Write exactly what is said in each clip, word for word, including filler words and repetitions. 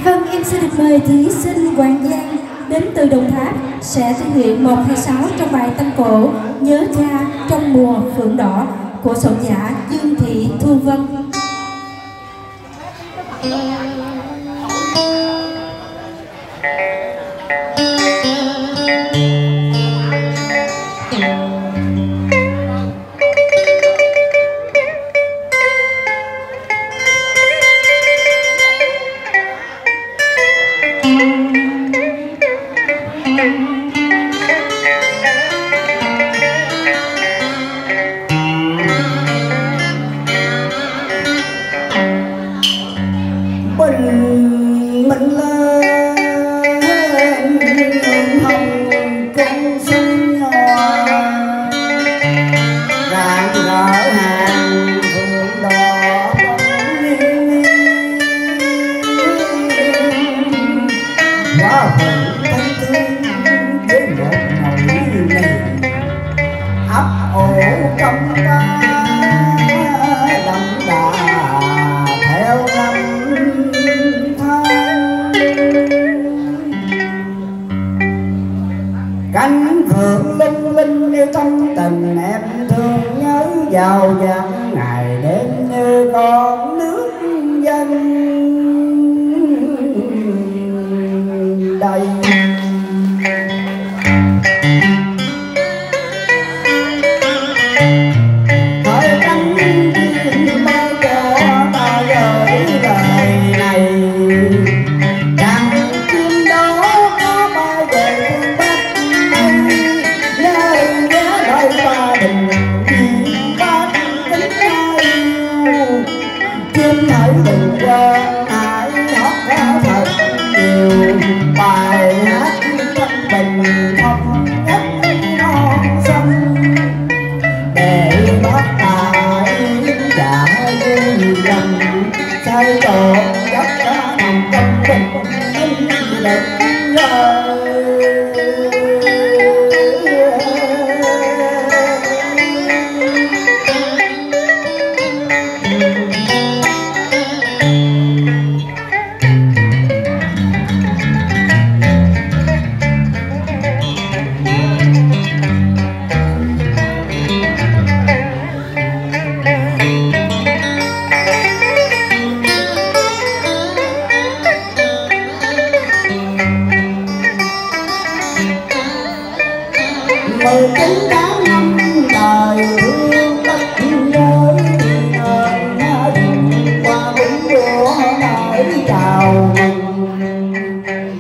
Vâng, em xin được mời thí sinh Hoàng Giang đến từ Đồng Tháp sẽ thể hiện một hai sáu trong bài tân cổ Nhớ Cha Trong Mùa Phượng Đỏ của soạn giả Dương Thị Thu Vân. Bình minh lên hồng cung xuân hoa, rạng rỡ hàng phượng đỏ quá phượng thanh thương với một nỗi niềm ấp ủ trong ta đậm đà theo năm cánh phượng lung linh như tâm tình em thương nhớ vào dặn ngày đêm như con nước dân đây. Thời trăng thiên bao cho ta gửi lời này, chim hãy đừng quên hãy hót ra thật nhiều bài hát tâm tình không nhất non sông để bắt lại trả duyên dần say trộn dắt ra nằm trong tình lực rơi. Mười chín tháng năm đời thương tất nhớ ơn qua bốn mùa nỗi chào mừng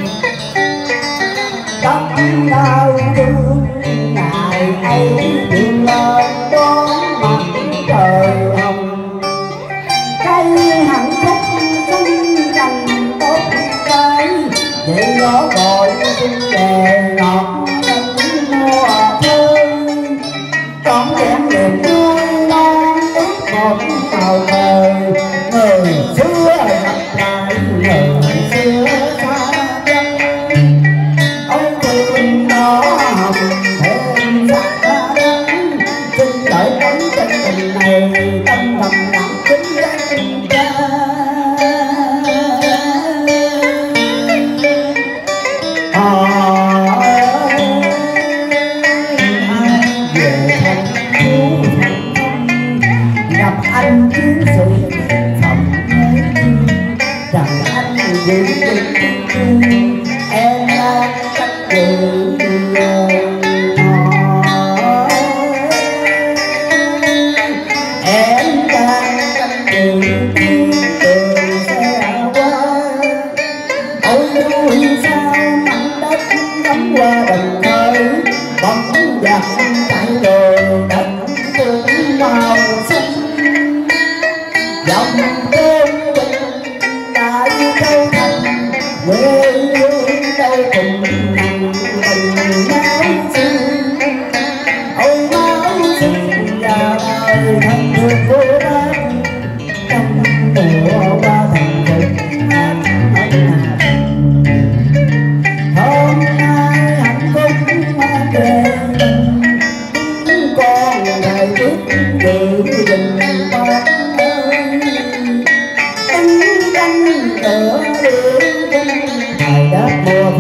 tất đau thương ngày ấy tìm lời đón mặt trời hồng cây hạnh phúc xanh cành tốt cái để gió gọi xin về ngọt trọn vẹn niềm vui non ước một màu đời người xưa gặp lại người xưa xa chân ôi thương đó hồng thêm sắc đắng xin đợi tấm chân tình này tâm thầm lặng kính danh cha. Anh chiến sĩ phòng nhớ rằng anh giữ tình em đang cách đường em đang cách đường đường xe qua ôi nuôi sao mảnh đất ngắm qua đồng khơi bóng dạt tại đồi đất tương màu xanh dòng đêm tình đại châu thành quê hương đâu cùng nằm tình máu xương ôi máu xương và đời thân thương vô bác trong mùa qua thành thực hát ân hạnh hôm nay hạnh phúc về con ngày trước dự đình bác mùa